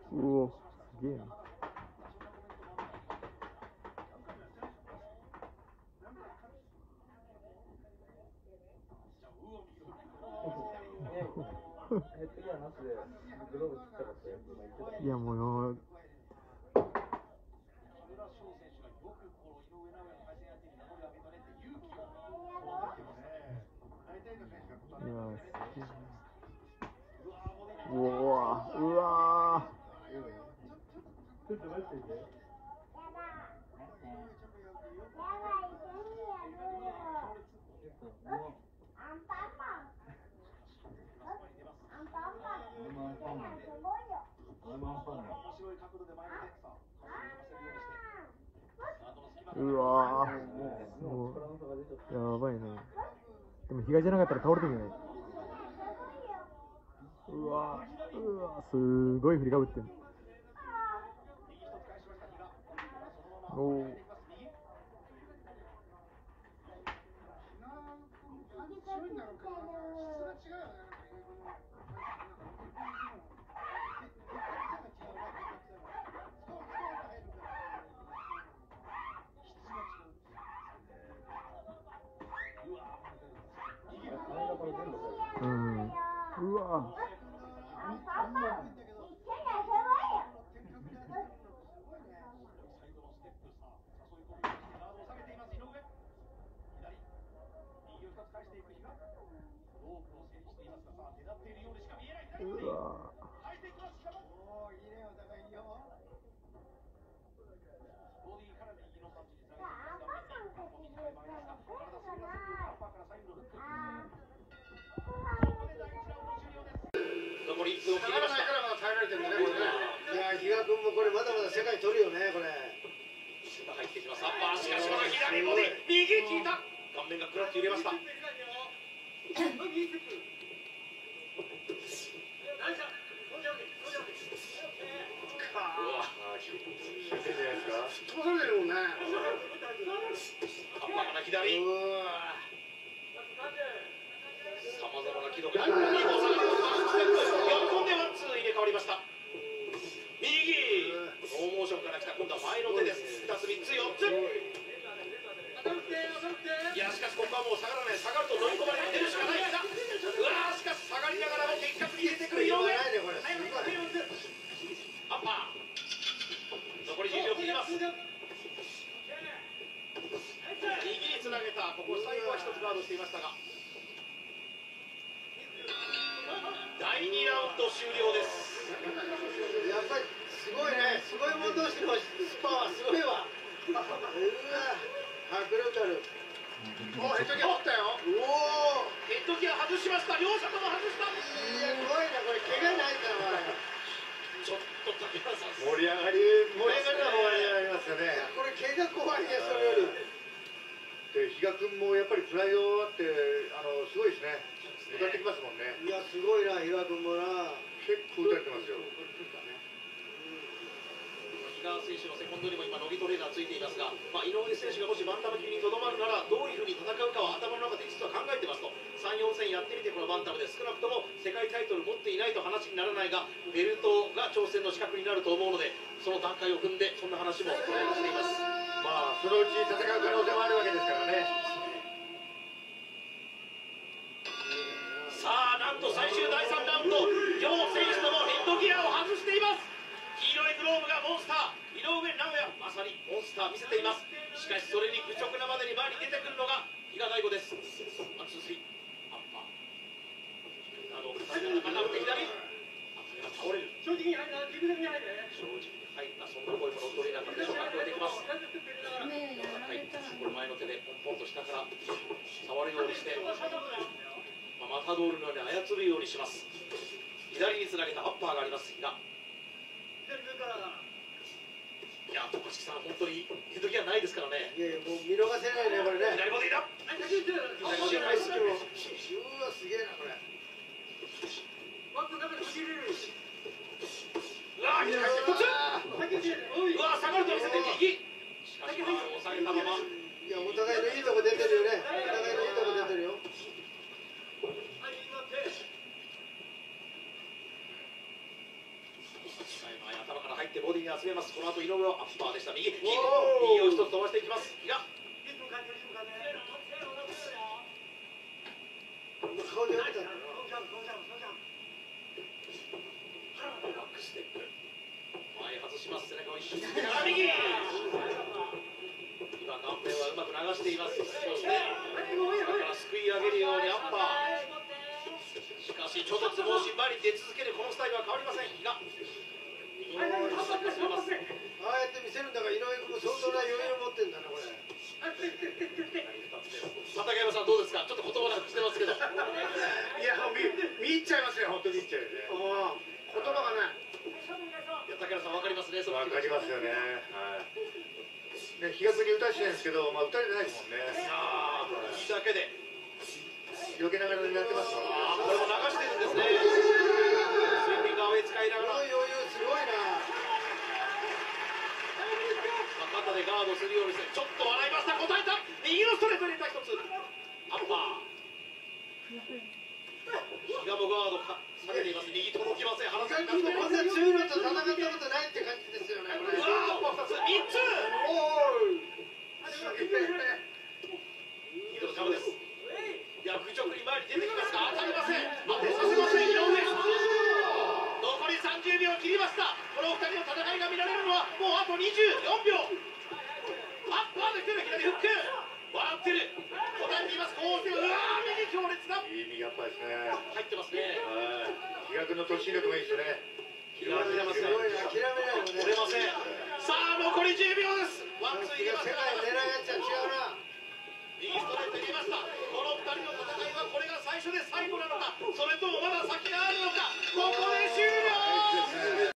うお、すげえな。いやもうよ。いやうわうわちょっと待ってて。うわもうやばいね。でも東じゃなかったら倒れてるんじゃない。うわすごい振りかぶってる。おおうん、うわうわ残り1分を切りました。 からまだ耐えられてるんだね、これね。いや、比嘉君もこれまだまだ世界取るよね、これ。 入ってきます。アッパー、しかしまだ左ボディ、右効いた。顔面がクラッチ入れました。 飛ばされてるもんね。 アッパーから左。さまざまな軌道が喜んでワンツー入れ替わりました。右ノーモーションから来た。今度は前の手です。2つ3つ4つ。いやしかしここはもう下がらない。下がると飲み込まれてるしかない。うわしかし下がりながらも的確に入れてくる井上。アッパー残り10秒切ります。右につなげた。ここ最後は1つガードしていましたが、第2ラウンド終了です。 やっぱりすごいね、すごいもん同士のスパはすごいわ。うわ、迫力ある。お、ヘッドギア取ったよ。おお、 ヘッドギア外しました。両者とも外した。 いや、すごいな、これ怪我ないから。 ちょっと竹原さん盛り上がりの方が盛り上がりますよね。これ怪我怖いね、それより。で、比嘉君もやっぱりプライドあって、すごいですね。歌ってきますもんね。いや、すごいな、比嘉君もな。結構歌ってますよ。 比嘉選手のセコンドにも今、乃木トレーナーついていますが、井上選手がもしバンタム級にとどまるなら、どういうふうに戦うかは頭の中で実は考えてますと、3、4戦やってみて、このバンタムで少なくとも世界タイトル持っていないと話にならないが、ベルトが挑戦の資格になると思うので、その段階を踏んで、そんな話もトレーナーしています。 まあ、そのうち戦う可能性もあるわけですからね。 さあ、なんと最終第3ラウンド、両選手ともヘッドギアを外しています。黄色いグローブがモンスター、井上尚弥、まさにモンスター見せています。しかしそれに愚直なまでに前に出てくるのが比嘉大吾です。ワンツースリー、アッパーなどを重ねながら打って左、倒れる。正直に入った、そんな声も乗っ取れなかったでしょうか。聞こえてきます。はい、これ前の手でポンポンと下から触るようにして、マタドールのように操るようにします。左につなげたアッパーがあります。比嘉、いや、徳木さん、本当にヘッドギアないですからね。 いやいや、もう見逃せないね、これね。 左ボディだ。 うわ、すげえな、これ。 うわー、うわー、下がると見せて右。しかし、押さえたまま。 いや、お互いのいいとこ出てるよね。お互いのいいとこ出てるよ。 最後、 していきます比嘉。バックステップ前外します。背中を一瞬つけながら右。今顔面はうまく流しています。そしてだからすくい上げるようにアッパー。しかしちょっとつぼ押し前に出続けるこのスタイルは変わりません。比嘉ああやって見せるんだから井上君も相当な余裕を持ってんだなこれ。 畠山さんどうですか。ちょっと言葉なくしてますけど。 いや見入っちゃいますよ本当に見入っちゃうよね。言葉がない。 いや竹原さんわかりますね。 わかりますよね。はい。ね比嘉君に打たしてないんですけど、まあ打たれてないですもんね。 ああいいだけで避けながらやってますもんね。 これも流してるんですね。スイーピングアウェイ使いながら。 この余裕すごいな。 肩でガードするようにしてちょっと笑いました。答えた右のストレート入れた一つアッパー。比嘉もガードか下げています。右届きません。原さんこんな強いのと戦ったことないって感じですよね。これうわーアッパー2つ3つ。右のジャブです。逆直に前に出てきますが当たりません。当てさせません。井上残り30秒切りました。この2人の戦いが見られるのはもうあと24秒。アッパーで来る左フック笑ってる答えています。こうしてうわー右強烈だ。 いい右アッパーですね。 入ってますね。 比嘉君の突進力もいいですよね。 諦めません。 諦めないよね。 折れません。さあ残り10秒です。ワンツー入れました。 世界狙いやっちゃ違うな。 右ストレート入れました。この2人の戦いはこれが最初で最後なのか、それともまだ先が